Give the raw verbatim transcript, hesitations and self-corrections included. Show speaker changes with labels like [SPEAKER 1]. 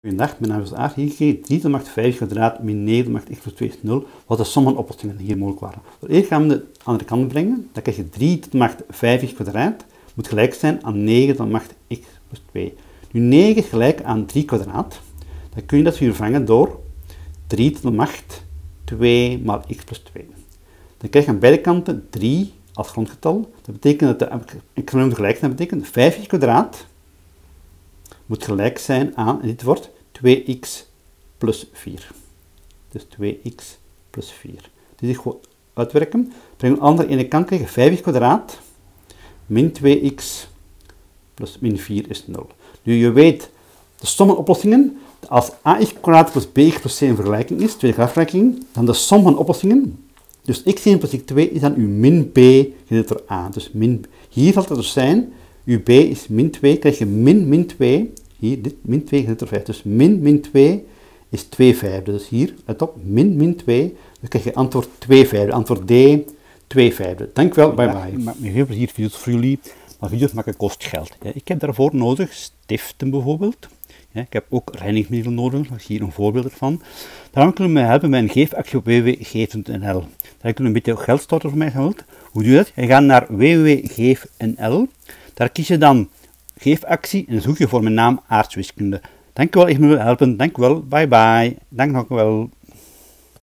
[SPEAKER 1] Goedendag, mijn naam is Aart. Hier gegeven drie tot de macht vijf kwadraat min negen tot de macht x plus twee is nul, wat de som van oplossingen hier mogelijk waren. Eerst gaan we de andere kant brengen, dan krijg je drie tot de macht vijf kwadraat, moet gelijk zijn aan negen tot de macht x plus twee. Nu negen is gelijk aan drie kwadraat, dan kun je dat vervangen door drie tot de macht twee maal x plus twee. Dan krijg je aan beide kanten drie als grondgetal, dat betekent dat de exponent gelijk zijn, dat betekent vijf kwadraat moet gelijk zijn aan, en dit wordt twee x plus vier. Dus twee x plus vier. Dit is gewoon uitwerken. Breng een andere ene kant, krijg je vijf kwadraat min twee x plus min vier is nul. Nu je weet de som van oplossingen, als ax kwadraat plus bx plus c een vergelijking is, tweede graafvergelijking, dan de som van oplossingen, dus x één plus x twee is dan uw min b gedeeld door a. Dus min, hier zal het dus zijn, uw b is min twee, krijg je min min twee, hier dit min twee gedeeld door vijf. Dus min min twee is twee vijfde. Dus hier, let op, min min twee, dan krijg je antwoord twee vijfde. Antwoord D, twee vijfde. Dankjewel, bye bye.
[SPEAKER 2] Ik maak me heel plezier video's voor jullie, maar video's maken kost geld. Ja, ik heb daarvoor nodig stiften bijvoorbeeld. Ja, ik heb ook reinigingsmiddelen nodig, dat is hier een voorbeeld ervan. Daarom kunnen we mij helpen met een geefactie op w w w punt geef punt n l. Daar kunnen we een beetje geld storten voor mij geld. Hoe doe je dat? Je gaat naar w w w punt geef punt n l. Daar kies je dan geefactie en zoek je voor mijn naam aardrijkswiskunde. Dank u wel, ik me helpen. Dank u wel. Bye bye. Dank u wel.